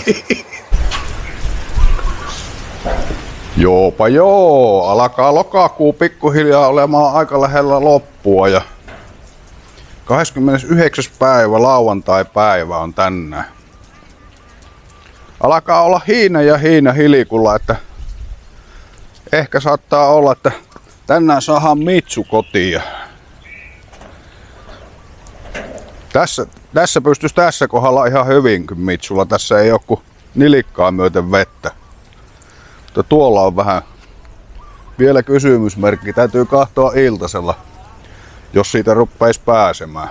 Joopa joo, alkaa lokakuu pikkuhiljaa olemaan aika lähellä loppua ja 29. päivä, lauantai-päivä on tänään. Alkaa olla hiina ja hiina hilikulla, että ehkä saattaa olla, että tänään saadaan Mitsu kotiin. Tässä pystyisi tässä kohdalla ihan hyvinkin Mitsulla. Tässä ei ole kuin nilikkaa myöten vettä. Mutta tuolla on vähän vielä kysymysmerkki. Täytyy katsoa iltasella, jos siitä ruppeisi pääsemään.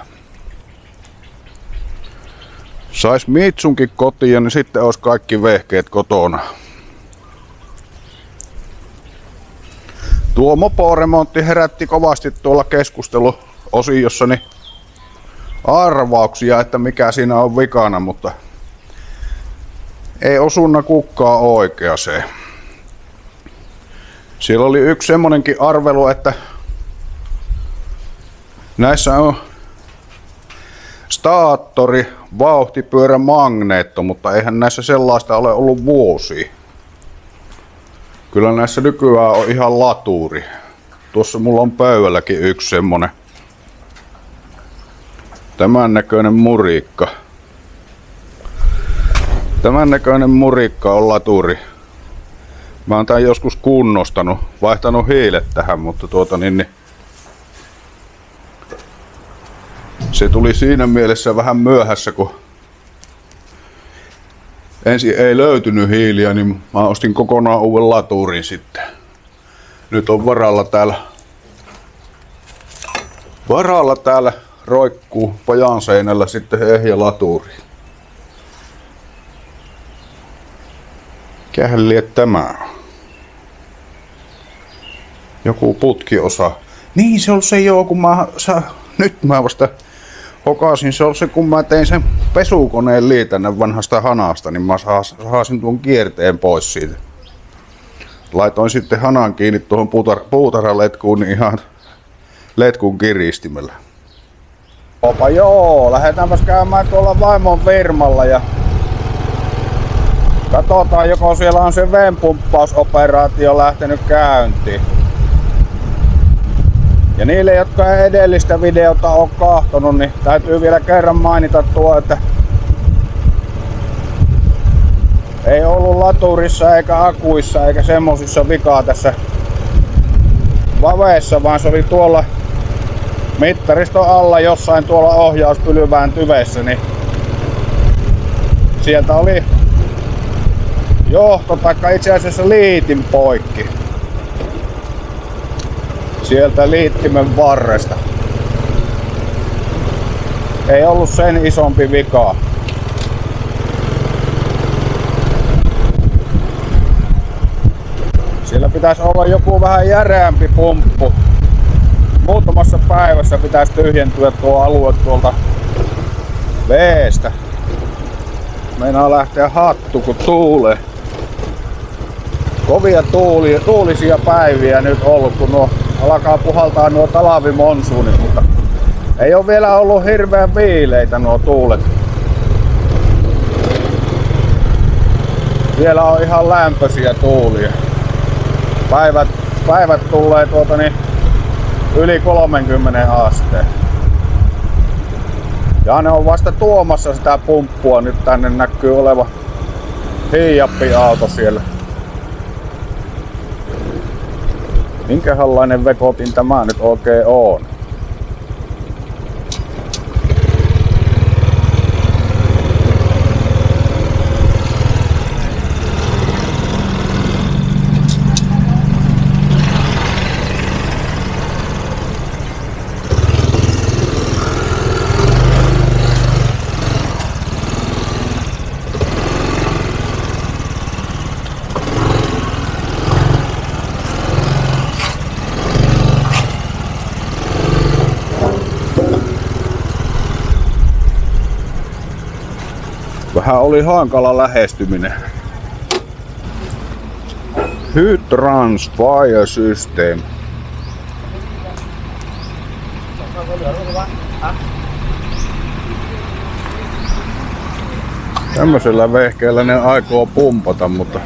Sais Mitsunkin kotiin, niin sitten olisi kaikki vehkeet kotona. Tuo moporemontti herätti kovasti tuolla keskusteluosiossani arvauksia, että mikä siinä on vikana, mutta ei osunut kukkaa oikeaseen. Siellä oli yksi semmonenkin arvelu, että näissä on staattori, vauhtipyörä, magneetto, mutta eihän näissä sellaista ole ollut vuosia. Kyllä näissä nykyään on ihan laturi. Tuossa mulla on pöydälläkin yksi semmonen tämän näköinen murikka. Tämän näköinen murikka on laturi. Mä oon tän joskus kunnostanut, vaihtanut hiilet tähän, mutta se tuli siinä mielessä vähän myöhässä, kun ensin ei löytynyt hiiliä, niin mä ostin kokonaan uuden laturin sitten. Nyt on varalla täällä roikkuu pajan seinällä sitten ehjä laturi. Mikähän lie tämä on? Joku putkiosa. Niin se on se joo, kun nyt mä vasta hokasin. Se on se, kun mä tein sen pesukoneen liitännän vanhasta hanasta, niin mä saasin tuon kierteen pois siitä. Laitoin sitten hanan kiinni tuohon puutaraletkuun, niin ihan letkun kiristimellä. Opa joo, lähdetäänpäs käymään tuolla vaimon firmalla ja katsotaan, joko siellä on se venpumppausoperaatio lähtenyt käyntiin. Ja niille, jotka ei edellistä videota ole kahtonut, niin täytyy vielä kerran mainita tuo, että ei ollut laturissa eikä akuissa eikä semmosissa vikaa tässä vaveessa, vaan se oli tuolla mittariston alla jossain tuolla ohjauspylvään tyvessä, niin sieltä oli johto taikka itse asiassa liitin poikki. Sieltä liittimen varresta. Ei ollut sen isompi vikaa. Siellä pitäisi olla joku vähän järeämpi pumppu. Muutamassa päivässä pitäisi tyhjentyä tuo alue tuolta veestä. Meinaa lähteä hattu kun tuulee. Kovia tuulisia päiviä nyt ollut, kun alkaa puhaltaa nuo talvimonsuunit, mutta ei ole vielä ollut hirveän viileitä nuo tuulet. Vielä on ihan lämpöisiä tuulia. Päivät tulee yli 30 asteen. Ja ne on vasta tuomassa sitä pumppua, nyt tänne näkyy oleva hiijappi-auto siellä. Minkälainen vekotin tämä nyt oikein on? Vähän oli hankala lähestyminen. Hydrans Fire System. Tämmöisellä vehkeellä ne aikoo pumpata, mutta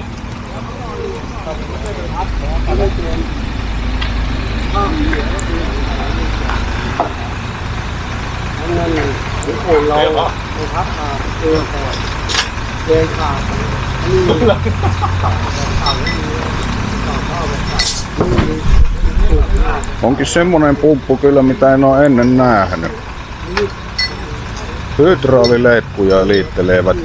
onkin semmonen pumppu kyllä, mitä en ole ennen nähnyt. Hydraulileikkuja liittelevät.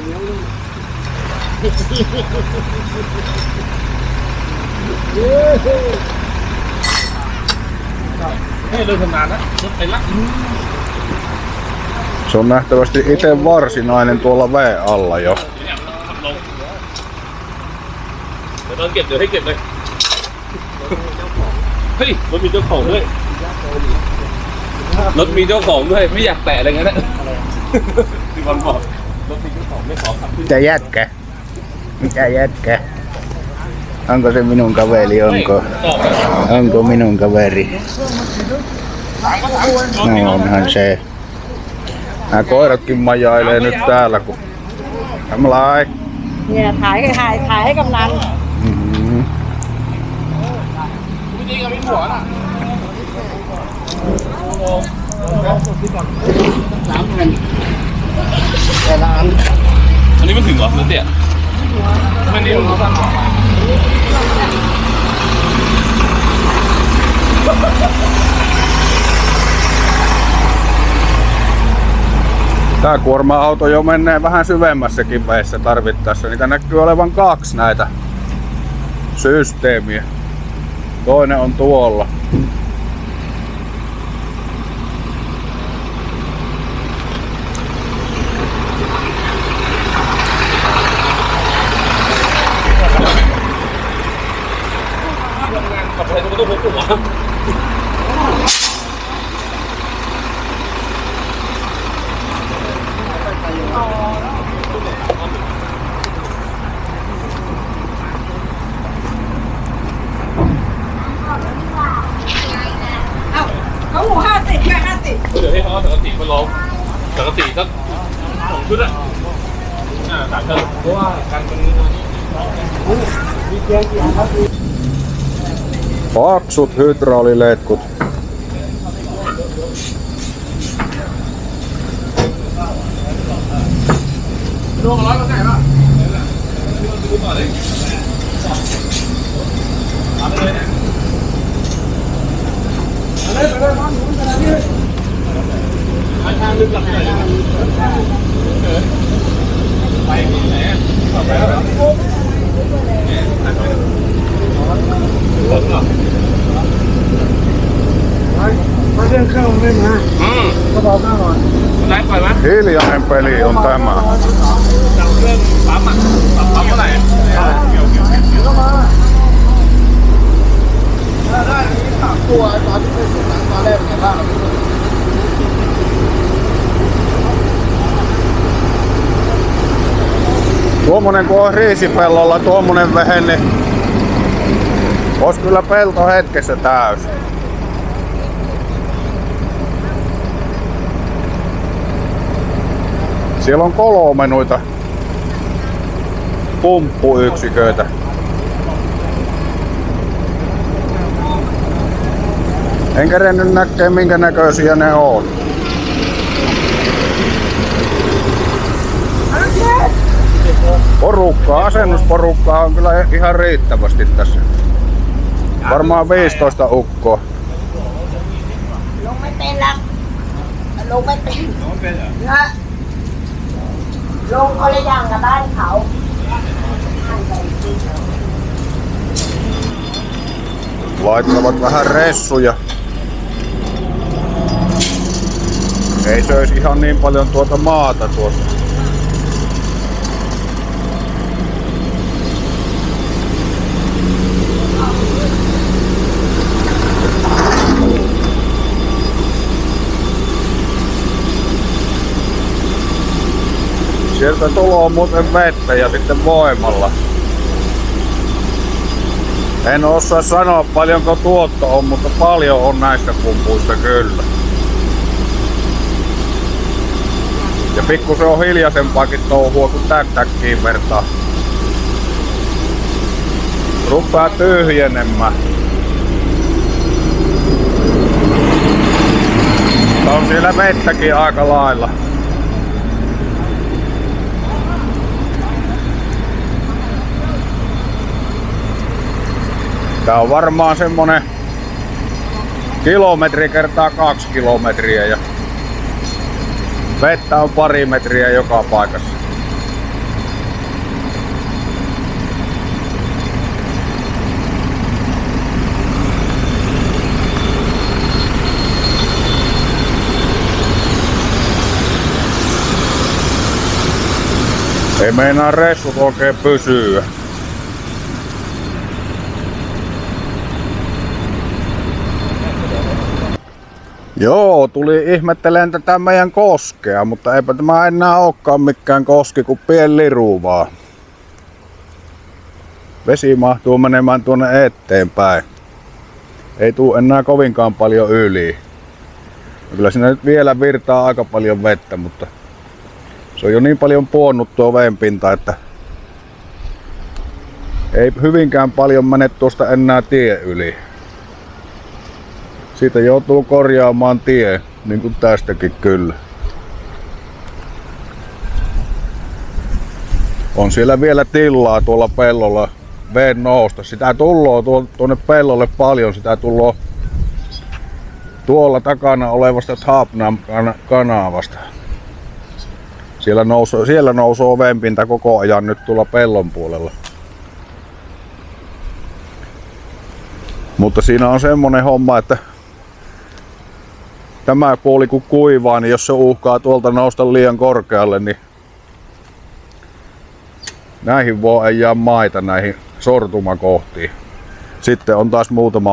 Se on nähtävästi itse varsinainen tuolla veen alla jo. Hei, รถมีเจ้าของด้วย รถมีเจ้าของด้วย ไม่อยากแตะอะไรงั้นนะที่บอลบอกรถมีเจ้าของไม่ขอขับขึ้น Mitä jätkä? Mitä jätkä? Onko se minun kaveri? Onko minun kaveri? No onhan se. Nämä koiratkin majailee nyt täällä kun... Tämmöllä. เนี่ยถ่ายให้กำนันอันนี้มันถึงเหรอรถเตี้ยไม่ได้รู้สั้น Tää kuorma-auto jo menee vähän syvemmässäkin veessä tarvittaessa. Niitä näkyy olevan 2 näitä systeemiä. Toinen on tuolla. เขาหู50แค่50 เดี๋ยวให้เขาเอาสังกะสีมาลองสังกะสีสัก2 ชุดอ่ะ3 เท่าเพราะว่าการมัน Paksut hydrauliletkut. Hiljainen peli on tämä. Tuommoinen kun on riisipellolla, tuommoinen vehe, niin olisi kyllä pelto hetkessä täysin. Siellä on 3 noita pumppuyksiköitä. En kerennyt näkee minkä näköisiä ne on. Porukkaa, asennusporukkaa on kyllä ihan riittävästi tässä. Varmaan 15 ukkoa. ลงไม่เป็นละลงไม่เป็นนะลงคนละอย่างกับบ้านเขา Laittavat vähän ressuja. Ei söisi ihan niin paljon tuota maata tuossa. Sieltä tulee muuten vettä ja sitten voimalla. En osaa sanoa paljonko tuotto on, mutta paljon on näistä pumpuista kyllä. Ja pikkusen on hiljaisempaakin touhua kun täkkiin vertaa. Rupeaa tyhjenemään. On siellä vettäkin aika lailla. Tää on varmaan semmonen kilometri kertaa 2 kilometriä ja vettä on pari metriä joka paikassa. Ei meinaa reissut oikein pysyä. Joo, tuli ihmettelemään tätä meidän koskea, mutta eipä tämä enää olekaan mikään koski kuin pieni liru vaan. Vesi mahtuu menemään tuonne eteenpäin. Ei tuu enää kovinkaan paljon yli. Kyllä siinä nyt vielä virtaa aika paljon vettä, mutta se on jo niin paljon puonnut tuo veenpinta, että ei hyvinkään paljon mene tuosta enää tie yli. Siitä joutuu korjaamaan tie, niin kuin tästäkin kyllä. On siellä vielä tilaa tuolla pellolla veen nousta. Sitä tulloo tuonne pellolle paljon, sitä tulloo tuolla takana olevasta Thaapnan kanavasta. Siellä nousee veenpinta koko ajan nyt tuolla pellon puolella. Mutta siinä on semmonen homma, että tämä puoli kun kuivaa, niin jos se uhkaa tuolta nousta liian korkealle, niin näihin voi jää maita näihin sortumakohtiin. Sitten on taas muutama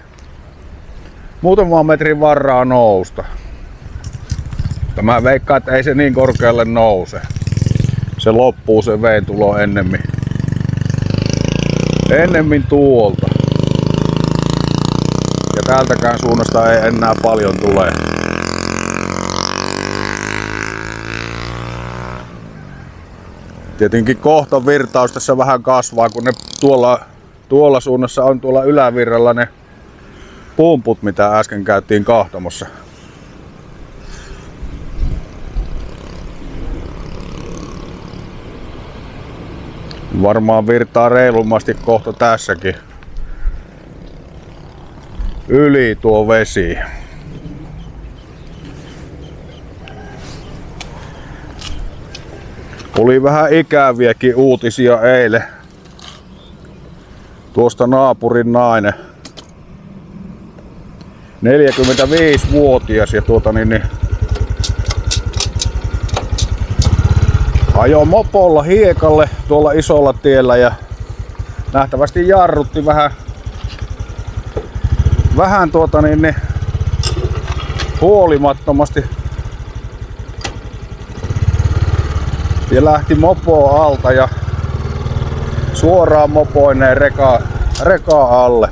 metrin varraa nousta. Mä veikkaan, että ei se niin korkealle nouse. Se loppuu se veen tulo ennemmin tuolta. Ja täältäkään suunnasta ei enää paljon tule. Tietenkin kohta virtaus tässä vähän kasvaa, kun ne tuolla suunnassa on tuolla ylävirralla ne pumput, mitä äsken käytiin kahtamossa. Varmaan virtaa reilumasti kohta tässäkin yli tuo vesi. Oli vähän ikäviäkin uutisia eilen. Tuosta naapurin nainen, 45-vuotias ja ajoi mopolla hiekalle tuolla isolla tiellä ja nähtävästi jarrutti vähän huolimattomasti ja lähti mopoa alta ja suoraan mopoineen rekaa alle.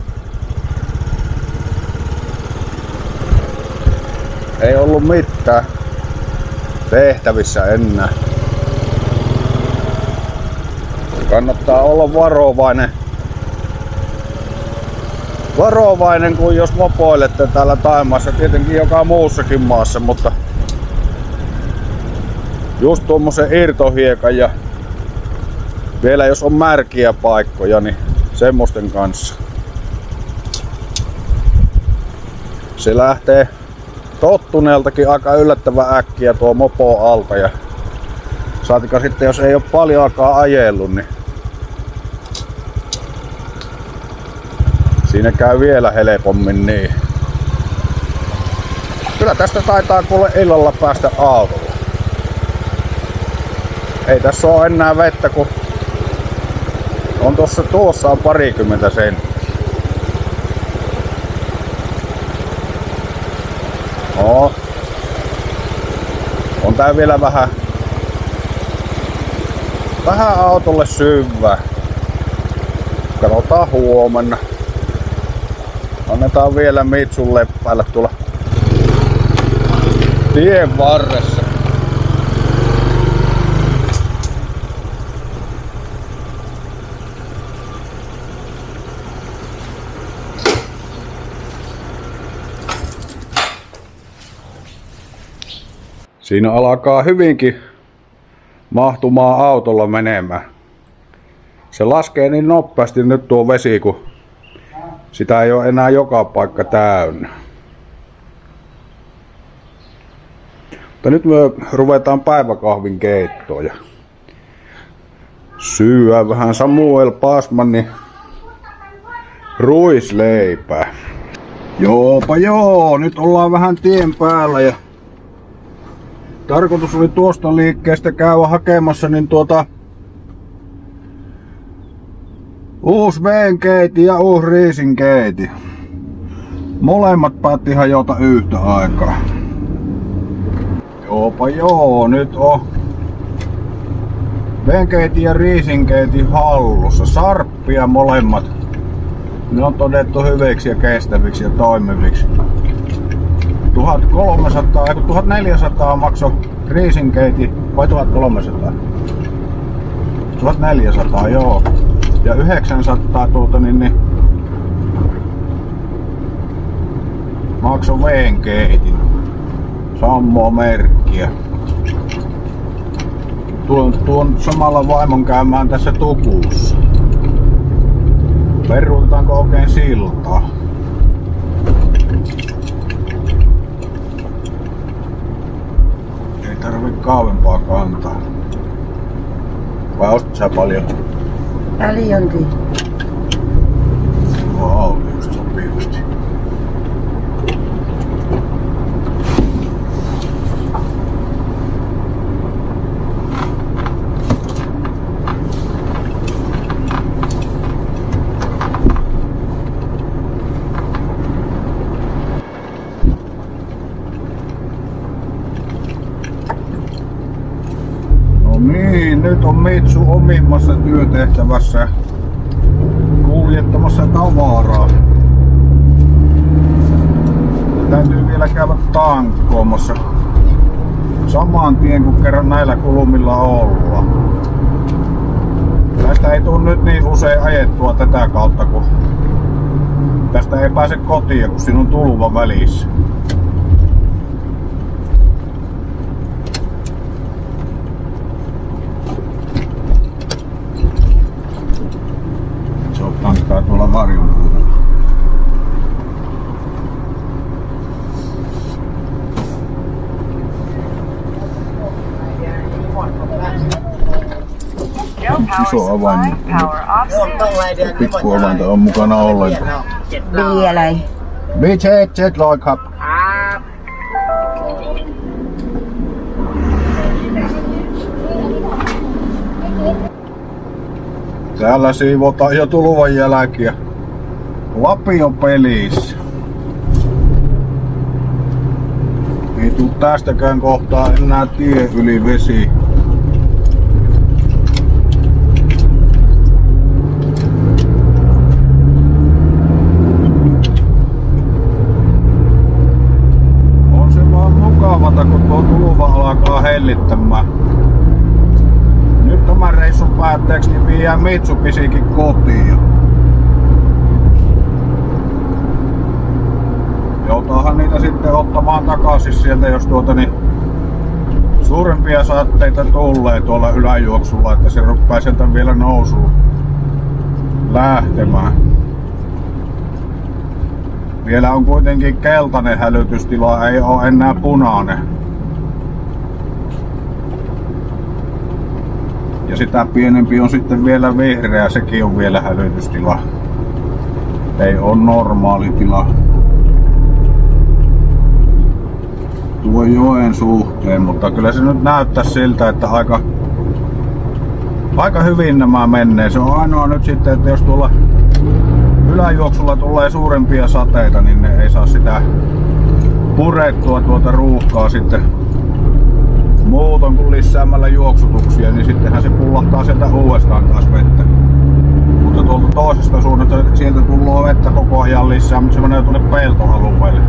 Ei ollut mitään tehtävissä enää. Kannattaa olla varovainen kuin jos mopoilette täällä Thaimaassa, tietenkin joka muussakin maassa, mutta just tuommoisen irtohiekan ja vielä jos on märkiä paikkoja, niin semmoisten kanssa. Se lähtee tottuneeltakin aika yllättävän äkkiä tuo mopo alta ja saatika sitten jos ei ole paljon aikaa ajellut, niin siinä käy vielä helpommin niin. Kyllä tästä taitaa kuule illalla päästä autolla. Ei tässä ole enää vettä, kun on tuossa on parikymmentä senttiä. No. On tää vielä vähän autolle syvää. Katsotaan huomenna. Annetaan vielä Mitsun leppäillä tuolla tien varressa. Siinä alkaa hyvinkin mahtumaan autolla menemään. Se laskee niin nopeasti nyt tuo vesi, kun sitä ei ole enää joka paikka täynnä. Mutta nyt me ruvetaan päiväkahvin keittoon ja syödään vähän Samuel Pasmanin ruisleipää. Joopa joo, nyt ollaan vähän tien päällä ja tarkoitus oli tuosta liikkeestä käydä hakemassa niin uusi veenkeiti ja uusi riisinkeiti. Molemmat päätti hajota yhtä aikaa. Joopa joo, nyt on veenkeiti ja riisinkeiti hallussa. Sarppia molemmat. Ne on todettu hyviksi ja kestäviksi ja toimiviksi. 1400 maksoi riisinkeiti, vai 1300? 1400 joo. Ja 900 maksoi veenkeitin. Samaa merkkiä. Tuon samalla vaimon käymään tässä Tukussa. Peruutetaanko oikein siltaa? Ei tarvi kauempaa kantaa. Vai ostat sä paljon? Paljonkin. Vau, just sopivasti. Niin, nyt on Mitsu omimmassa työtehtävässä kuljettamassa tavaraa. Täytyy vielä käydä tankkoomassa saman tien kun kerran näillä kulmilla ollaan. Tästä ei tule nyt niin usein ajettua tätä kautta, kun tästä ei pääse kotiin, kun siinä on tulva välissä. Tankkaa tuolla varjon puolella. Iso avain. Pikku avainta on mukana ollenkaan. Vielä. Jet loiครับ Täällä siivotaan jo tulvan jälkiä. Lapio pelissä. Ei tuu tästäkään kohtaa enää tie yli vesi. On se vaan mukavata, kun tuo tulva alkaa hellittämään. Nyt tämän reissun päätteeksi niin viedään Mitsubishikin kotiin. Joutaanhan niitä sitten ottamaan takaisin sieltä, jos suurempia saatteita tulee tuolla yläjuoksulla, että se ruppaa sieltä vielä nousuun lähtemään. Vielä on kuitenkin keltainen hälytystila, ei ole enää punainen. Ja sitä pienempi on sitten vielä vihreä, sekin on vielä hälytystila. Ei ole normaali tila. Tuo joen suhteen, mutta kyllä se nyt näyttää siltä, että aika hyvin nämä menee. Se on ainoa nyt sitten, että jos tuolla yläjuoksulla tulee suurempia sateita, niin ne ei saa sitä purettua tuota ruuhkaa sitten muuton kuin lisäämällä juoksutuksia, niin sittenhän se pullahtaa sieltä uudestaan taas vettä. Mutta tuolta toisesta suunnasta sieltä tulee vettä koko ajan lisää, mutta se menee tuonne peltoalueelle.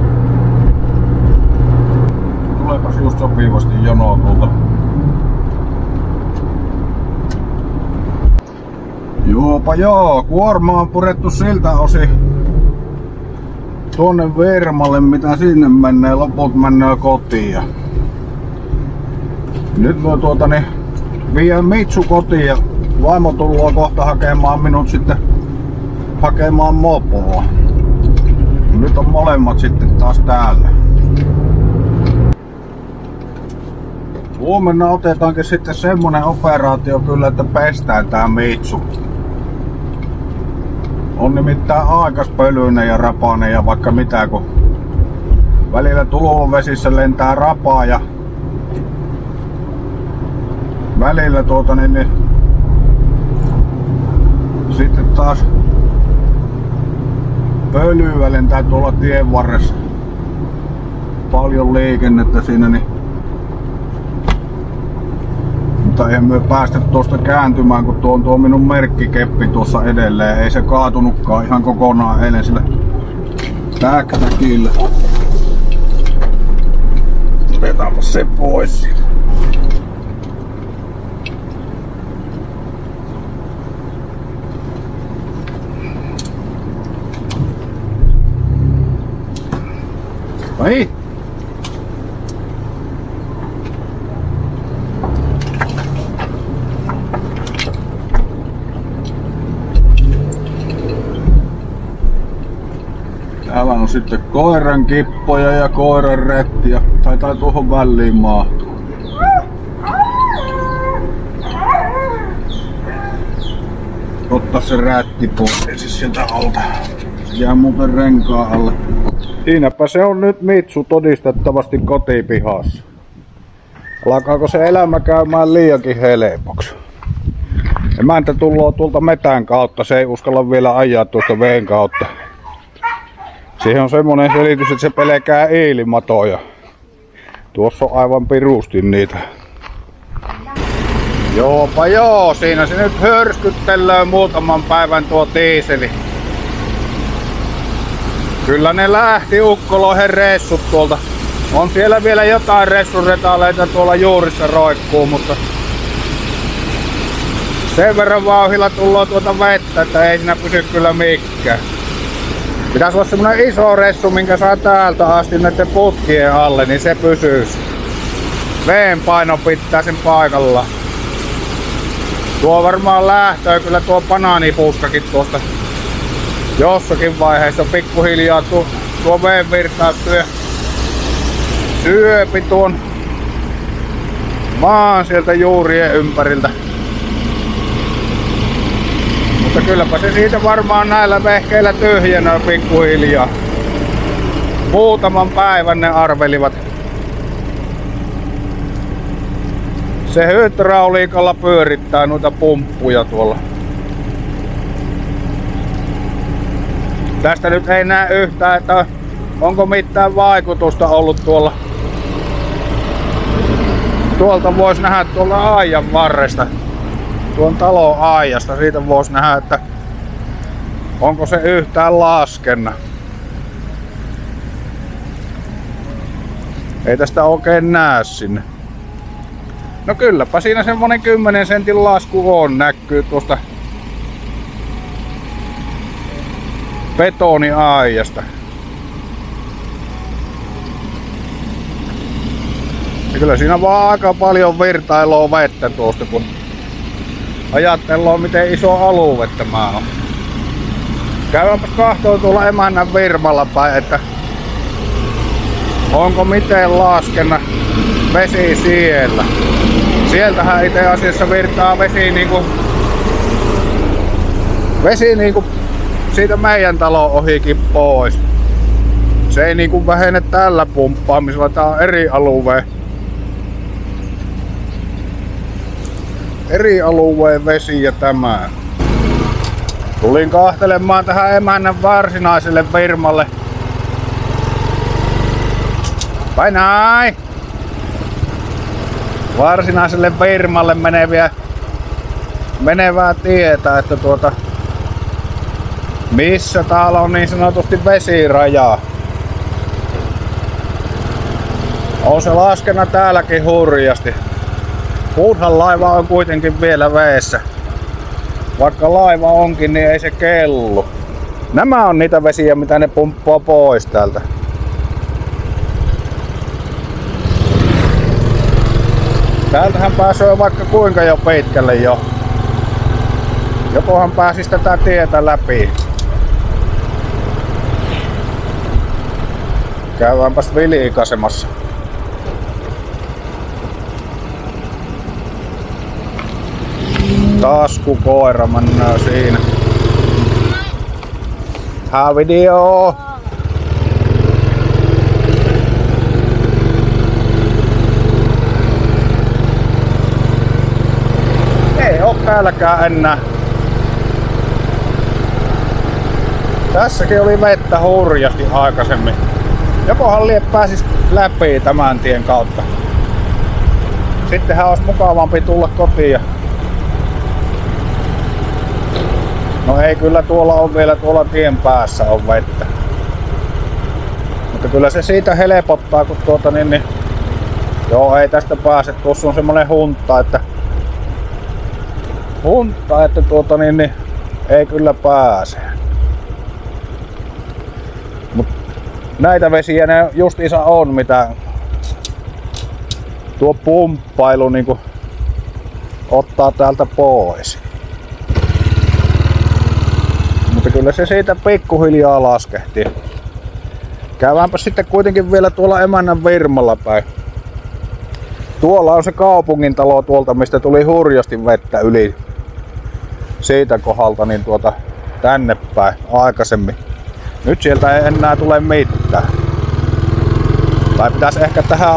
Tuleepas just sopivasti jonoa tuolta. Joopa joo, kuorma on purettu siltä osin tuonne Vermalle, mitä sinne menee, loput menee kotiin. Nyt voi vie Mitsu kotiin ja vaimo tullaan kohta hakemaan minut sitten hakemaan mopoa. Nyt on molemmat sitten taas täällä. Huomenna otetaankin sitten semmonen operaatio kyllä, että pestään tää Mitsu. On nimittäin aikaspölyinen ja rapainen ja vaikka mitä, kun välillä tulvavesissä lentää rapaa ja välillä sitten taas pölyä lentää tuolla tien varressa. Paljon liikennettä siinä, niin mutta eihän me päästä tuosta kääntymään, kun tuo minun merkkikeppi tuossa edelleen. Ei se kaatunutkaan ihan kokonaan eilen sillä täkillä. Otetaanpa se pois. Vai? Täällä on sitten koiran kippoja ja koiran rettiä. Taitaa tuohon väliin mahtua. Ottaa se rätti pois sieltä alta. Jää muuten renkaan alle. Siinäpä se on nyt Mitsu todistettavasti kotipihassa. Alkaako se elämä käymään liiankin helpoksi? Emäntä tulloo tuolta metän kautta, se ei uskalla vielä ajaa tuosta veen kautta. Siihen on semmonen selitys, että se pelkää iilimatoja. Tuossa on aivan pirusti niitä. Joopa joo, siinä se nyt hörskyttelee muutaman päivän tuo diiseli. Kyllä ne lähti ukkoloihin ressut tuolta. On siellä vielä jotain ressuretaleita tuolla juurissa roikkuu, mutta sen verran vauhilla tulloo tuota vettä, että ei siinä pysy kyllä mikään. Pitäis olla semmonen iso ressu, minkä saa täältä asti näiden putkien alle, niin se pysyisi. Veen paino pitää sen paikalla. Tuo varmaan lähtöä kyllä tuo banaanipuskakin tuosta jossakin vaiheessa pikkuhiljaa tuo veen virtaus syöpi tuon maan sieltä juurien ympäriltä. Mutta kylläpä se siitä varmaan näillä vehkeillä tyhjenee pikkuhiljaa. Muutaman päivän ne arvelivat. Se hydrauliikalla pyörittää noita pumppuja tuolla. Tästä nyt ei näe yhtään, että onko mitään vaikutusta ollut tuolla. Tuolta voisi nähdä tuolla aidan varresta. Tuon talon aijasta. Siitä voisi nähdä, että onko se yhtään laskenna. Ei tästä oikein näe sinne. No kylläpä siinä semmonen 10 sentin lasku on, näkyy tuosta betoniaijasta. Ja kyllä siinä vaan aika paljon virtailua vettä tuosta, kun ajatellaan miten iso alue tämä on. Käydäänpäs kahtoo tuolla emännän Virmalla päin, että onko miten laskenna vesi siellä. Sieltähän itse asiassa virtaa vesi niinku siitä meidän talon ohikin pois. Se ei niinku vähene tällä pumppaamisella, tää on eri alue. Eri alueen vesi ja tämä. Tulin kahtelemaan tähän emännän varsinaiselle Virmalle. Painai! Varsinaiselle Virmalle menevää tietä, että missä täällä on niin sanotusti vesiraja. On se laskena täälläkin hurjasti. Muuthan laiva on kuitenkin vielä veessä. Vaikka laiva onkin, niin ei se kellu. Nämä on niitä vesiä, mitä ne pumppaa pois täältä. Täältähän pääsee vaikka kuinka jo pitkälle jo. Jokohan pääsis tätä tietä läpi. Käydäänpäs vilikasemassa. Taskukoira mennään siinä. Video. Ei oo täälläkään enää. Tässäkin oli vettä hurjasti aikaisemmin. Jokohan lie pääsis läpi tämän tien kautta. Sittenhän olisi mukavampi tulla kotiin. No ei, kyllä tuolla on vielä tuolla tien päässä on vettä. Mutta kyllä se siitä helpottaa, kun joo, ei tästä pääse. Tuossa on semmonen hunta, että ei kyllä pääse. Mut näitä vesiä ne justiinsa on, mitä tuo pumppailu niinku ottaa täältä pois. Mutta kyllä se siitä pikkuhiljaa laskehtii. Käydäänpä sitten kuitenkin vielä tuolla emännän Virmalla päin. Tuolla on se kaupungintalo tuolta, mistä tuli hurjasti vettä yli siitä kohdalta niin tänne päin aikaisemmin. Nyt sieltä ei enää tule mitään. Tai pitäisi ehkä tähän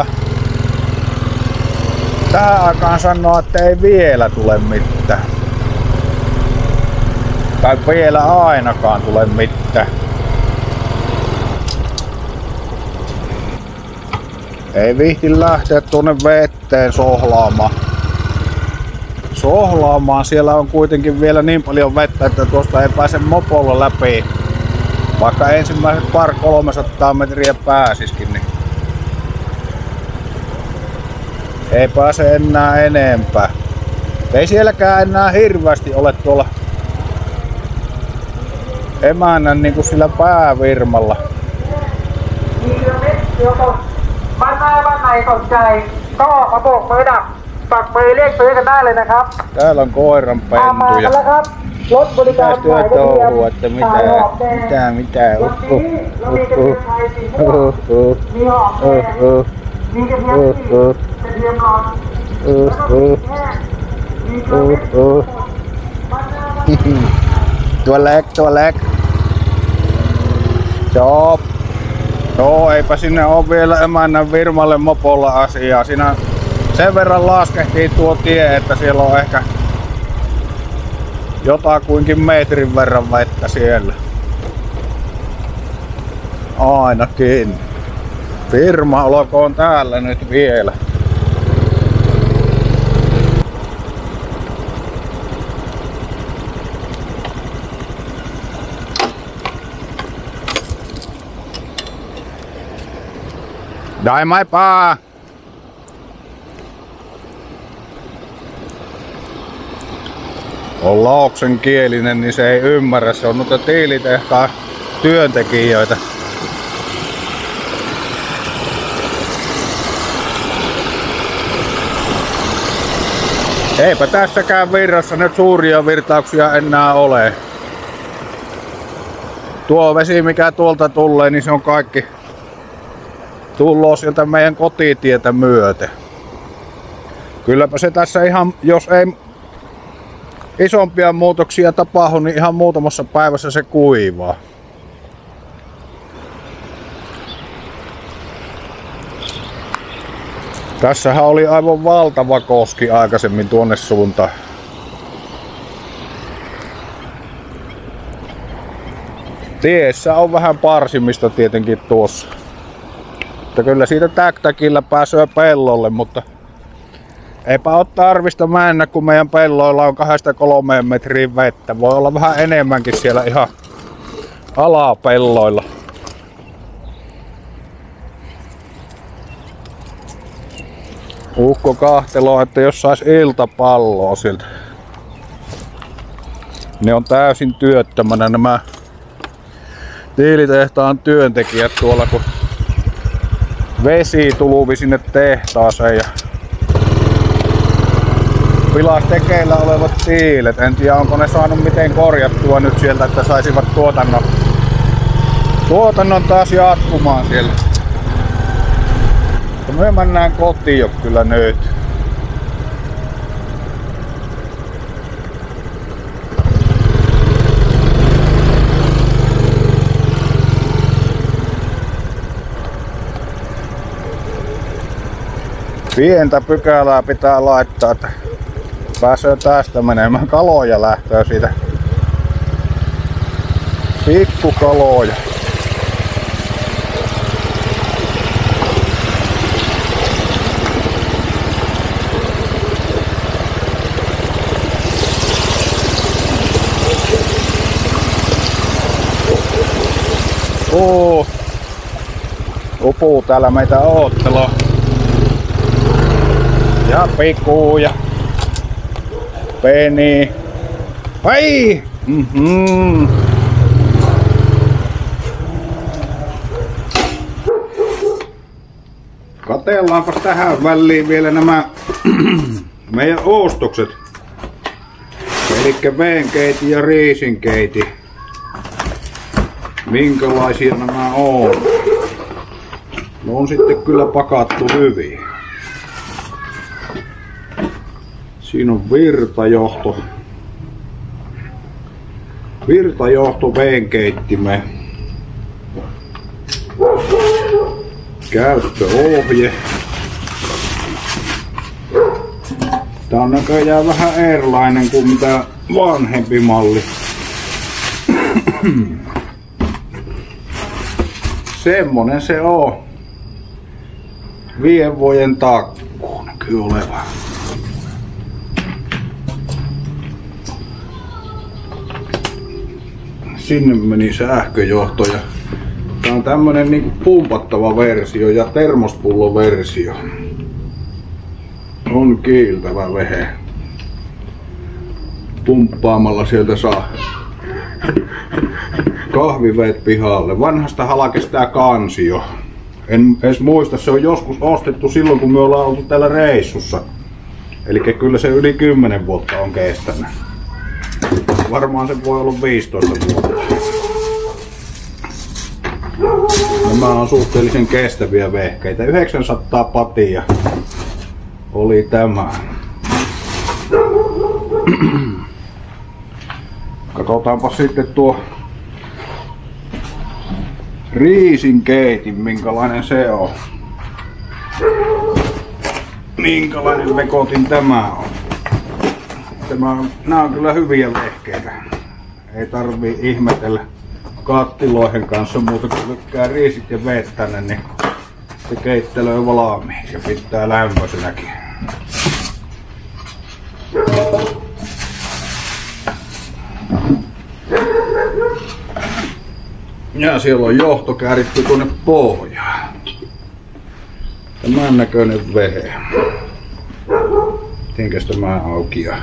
aikaan sanoa, että ei vielä tule mitään. Tai vielä ainakaan tule mitään. Ei viihti lähteä tuonne veteen sohlaamaan. Siellä on kuitenkin vielä niin paljon vettä, että tuosta ei pääse mopolla läpi. Vaikka ensimmäiset 300 metriä pääsiskin, niin ei pääse enää enempää. Ei sielläkään enää hirveästi ole tuolla emännän niin kuin sillä päävirmalla. Täällä on koiran pentuja. Mitäs työ touhuu, että mitä. Tuo läk. Joo. No eipä sinne oo vielä emännän Virmalle mopolla asiaa. Siinä sen verran laskehtii tuo tie, että siellä on ehkä jotakuinkin metrin verran vettä siellä. Ainakin. Firma olkoon täällä nyt vielä. Dai mai pa. On laoksen kielinen, niin se ei ymmärrä. Se on noita tiilitehtaan työntekijöitä. Eipä tässäkään virrassa nyt suuria virtauksia enää ole. Tuo vesi mikä tuolta tulee, niin se on kaikki tulloo sieltä meidän kotitietä myöten. Kylläpä se tässä ihan, jos ei isompia muutoksia tapahdu, niin ihan muutamassa päivässä se kuivaa. Tässähän oli aivan valtava koski aikaisemmin tuonne suuntaan. Tiessä on vähän parsimista tietenkin tuossa. Mutta kyllä siitä täktäkillä pääsee pellolle, mutta eipä ole tarvista mennä, kun meidän pelloilla on 2-3 metriä vettä. Voi olla vähän enemmänkin siellä ihan alapelloilla. Ukko kahteloo, että jos sais iltapalloa siltä. Ne on täysin työttömänä nämä tiilitehtaan työntekijät tuolla, kun vesi tuluvi sinne tehtaaseen ja pilas tekeillä olevat tiilet. En tiedä onko ne saanut miten korjattua nyt sieltä, että saisivat tuotannon taas jatkumaan siellä. Me mennään kotiin jo kyllä nyt. Pientä pykälää pitää laittaa, että pääsee tästä menemään. Kaloja lähtee siitä. Pikkukaloja. Upu täällä meitä ootteloo. Ja pikku ja peni. Ai! Katellaanpas tähän väliin vielä nämä meidän ostokset. Elikkä veenkeiti ja riisinkeiti. Minkälaisia nämä on? Ne on sitten kyllä pakattu hyvin. Siinä on virtajohto veenkeittimeen. Käyttöohje. Tää on näköjään vähän erilainen kuin mitä vanhempi malli. Semmonen se on. 5 vuoden takku näkyy olevan. Sinne meni sähköjohto ja tää on tämmönen niinku pumpattava versio ja termospulloversio. On kiiltävä vehe. Pumppaamalla sieltä saa kahviveet pihalle. Vanhasta halkesi tää kansio. En edes muista, se on joskus ostettu silloin kun me ollaan oltu täällä reissussa. Elikkä kyllä se yli 10 vuotta on kestänyt. Varmaan se voi olla 15 vuotta. Nämä on suhteellisen kestäviä vehkeitä. 900 patia oli tämä. Katsotaanpa sitten tuo riisinkeitin, minkälainen se on. Minkälainen vekotin tämä on. Nämä on kyllä hyviä vehkeitä. Ei tarvii ihmetellä kattiloihin kanssa muuta kuin lykkää riisit ja veet tänne, niin se keittelee valmiiksi ja pitää lämpöisenäkin. Ja siellä on johto kääritty tuonne pohjaan. Tämän näköinen vehe. Mitenkäs tämä aukeaa?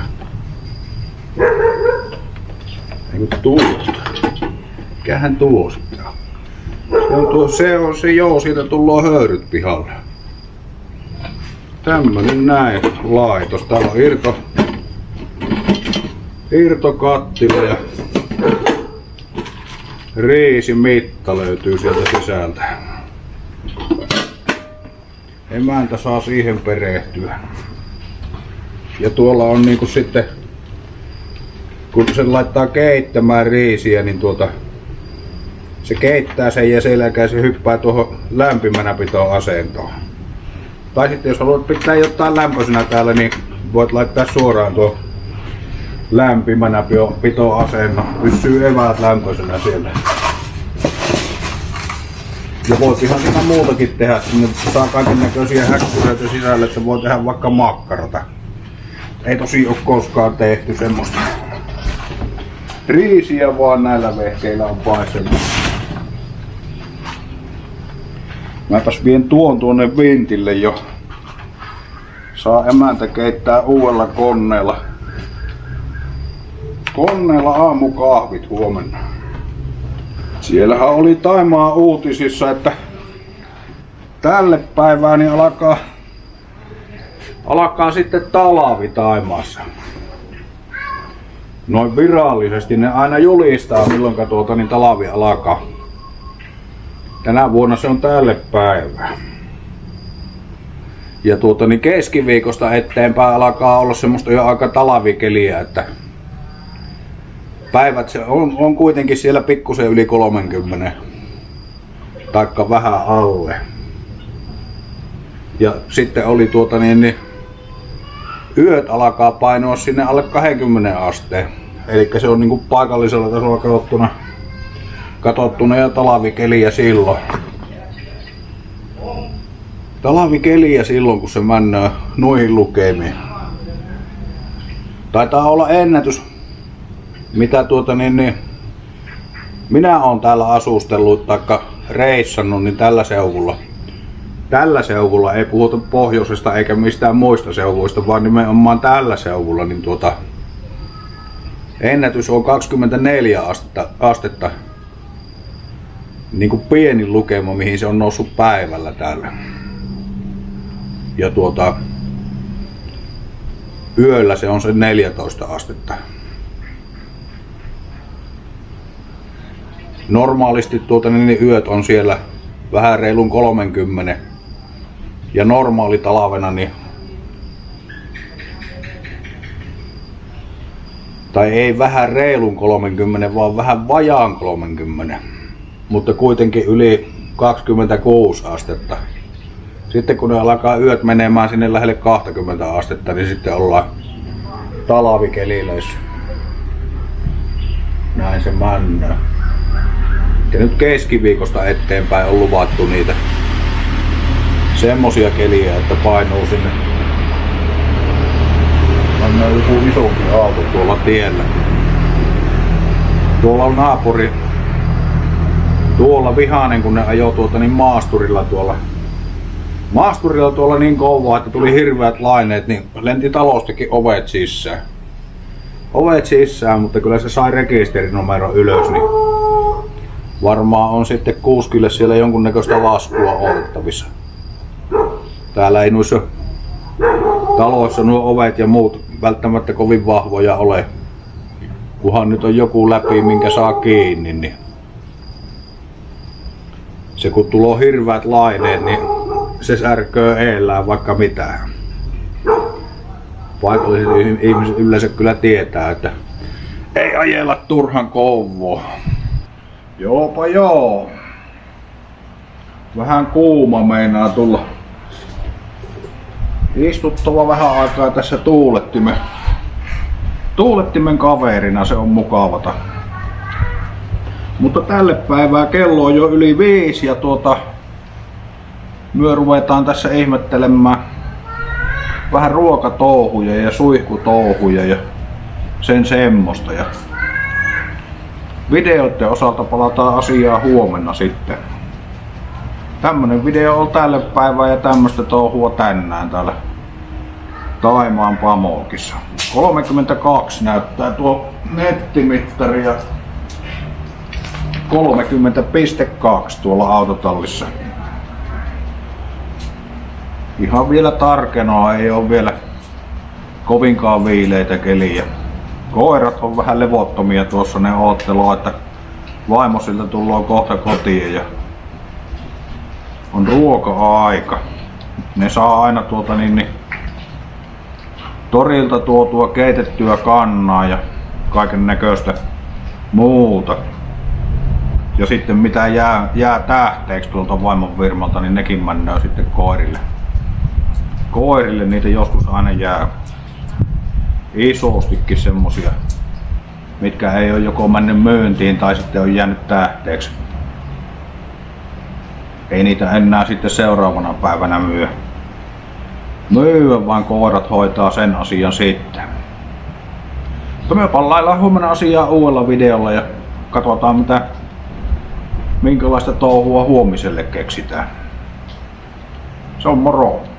Eiku tuosta. Mikähän tuo sitten on? Se joo, siitä tullaan höyryt pihalle. Tämmönen näin laitos. Täällä on irtokattila ja riisimitta löytyy sieltä sisältä. Emäntä saa siihen perehtyä. Ja tuolla on niinku sitten, kun sen laittaa keittämään riisiä, niin se keittää sen ja sen jälkeen se hyppää tuohon lämpimänä pitoasentoon. Tai sitten jos haluat pitää jotain lämpöisenä täällä, niin voit laittaa suoraan tuo lämpimänä pitoasennon. Pysyy eväät lämpöisenä siellä. Ja voit ihan siinä muutakin tehdä. Sinne saa kaiken näköisiä häkkyröitä sisälle, että voi tehdä vaikka makkarata. Ei tosi ole koskaan tehty semmoista. Riisiä vaan näillä vehkeillä on paistettu. Mäpäs vien tuonne vintille jo. Saa emäntä keittää uudella koneella. Koneella aamukahvit huomenna. Siellähän oli Taimaan uutisissa, että tälle päivään niin alkaa alkaa sitten talvi Thaimaassa. Noin virallisesti ne aina julistaa milloin niin talvi alkaa. Tänä vuonna se on tälle päivää. Ja niin keskiviikosta eteenpäin alkaa olla semmoista jo aika talvikeliä, että päivät se on kuitenkin siellä pikkusen yli 30. Taikka vähän alle. Ja sitten oli niin yöt alkaa painoa sinne alle 20 asteen. Eli se on niinku paikallisella tasolla katsottuna ja talvikeliä silloin. Talvikeliä silloin, kun se mennään noihin lukemiin. Taitaa olla ennätys, mitä minä oon täällä asustellut taikka reissannut, niin tällä seuvulla ei puhuta pohjoisesta eikä mistään muista seuvuista, vaan nimenomaan tällä seuvulla niin ennätys on 24 astetta. Niin kuin pieni lukema, mihin se on noussut päivällä täällä. Ja yöllä se on se 14 astetta. Normaalisti niin yöt on siellä vähän reilun 30. Ja normaali talvena niin tai ei vähän reilun 30, vaan vähän vajaan 30. Mutta kuitenkin yli 26 astetta. Sitten kun ne alkaa yöt menemään sinne lähelle 20 astetta, niin sitten ollaan talvikelileissä. Näin se männää. Ja nyt keskiviikosta eteenpäin on luvattu niitä semmosia keliä, että painuu sinne. On joku isompi auto tuolla tiellä. Tuolla on naapuri. Tuolla vihainen, kun ne ajoi niin maasturilla tuolla niin kovaa, että tuli hirveät laineet, niin lenti talostakin ovet sisään, mutta kyllä se sai rekisterinumero ylös, niin varmaan on sitten kuskille siellä jonkunnäköistä laskua odottavissa. Täällä ei noissa taloissa nuo ovet ja muut välttämättä kovin vahvoja ole. Kunhan nyt on joku läpi, minkä saa kiinni, niin se kun tulee hirveät laineet, niin se särköö eellään vaikka mitään. Paikalliset ihmiset yleensä kyllä tietää, että ei ajella turhan kovaa. Joopa joo. Vähän kuuma meinaa tulla. Istuttava vähän aikaa tässä tuulettimen kaverina, se on mukavata. Mutta tälle päivää kello on jo yli 5 ja myö ruvetaan tässä ihmettelemään vähän ruokatouhuja ja suihkutouhuja ja sen semmoista. Ja videoiden osalta palataan asiaan huomenna sitten. Tämmönen video on tälle päivään ja tämmöstä touhua tänään täällä Thaimaan Pamokissa. 32 näyttää tuo nettimittari ja 30.2 tuolla autotallissa. Ihan vielä tarkenoa, ei ole vielä kovinkaan viileitä keliä. Koirat on vähän levottomia tuossa, ne oottelua, että vaimo siltä tullaan kohta kotiin ja on ruoka-aika. Ne saa aina torilta tuotua keitettyä kannaa ja kaiken näköistä muuta. Ja sitten mitä jää tähteeksi tuolta vaimon firmalta, niin nekin mennään sitten koirille. Koirille niitä joskus aina jää isostikin semmosia, mitkä ei ole joko mennyt myyntiin tai sitten on jäänyt tähteeksi. Ei niitä enää sitten seuraavana päivänä myy, vaan koirat hoitaa sen asian sitten. Mutta me palaillaan huomenna asiaa uudella videolla ja katsotaan minkälaista touhua huomiselle keksitään. Se on moro!